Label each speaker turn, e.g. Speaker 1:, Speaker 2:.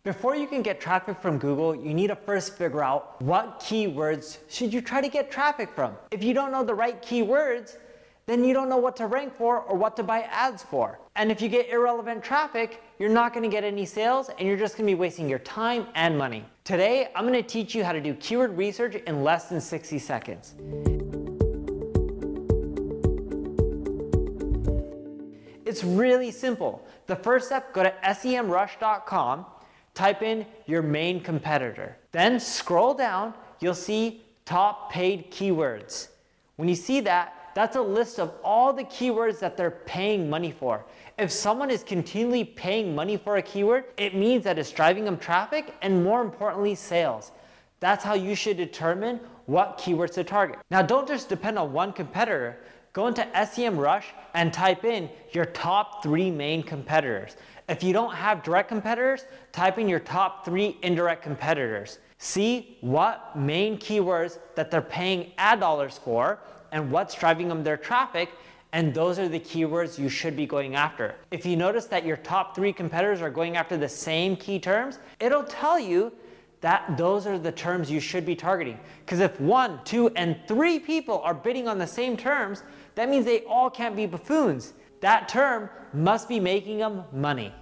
Speaker 1: Before you can get traffic from Google, you need to first figure out what keywords should you try to get traffic from. If you don't know the right keywords, then you don't know what to rank for or what to buy ads for. And if you get irrelevant traffic, you're not going to get any sales and you're just going to be wasting your time and money. Today, I'm going to teach you how to do keyword research in less than 60 seconds. It's really simple. The first step, go to SEMrush.com, type in your main competitor. Then scroll down, you'll see top paid keywords. When you see that, that's a list of all the keywords that they're paying money for. If someone is continually paying money for a keyword, it means that it's driving them traffic and more importantly, sales. That's how you should determine what keywords to target. Now, don't just depend on one competitor. Go into SEMrush and type in your top 3 main competitors. If you don't have direct competitors, type in your top 3 indirect competitors. See what main keywords that they're paying ad dollars for and what's driving them their traffic, and those are the keywords you should be going after. If you notice that your top 3 competitors are going after the same key terms, it'll tell you that those are the terms you should be targeting. Because if 1, 2, and 3 people are bidding on the same terms, that means they all can't be buffoons. That term must be making them money.